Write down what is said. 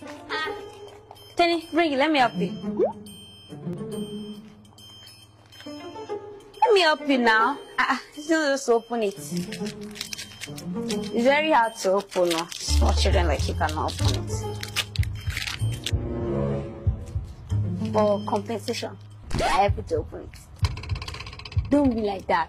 Teni, bring it. Let me help you. Let me help you now. Just open it. It's very hard to open. No? Small children like you cannot open it. For compensation, I have to open it. Don't be like that.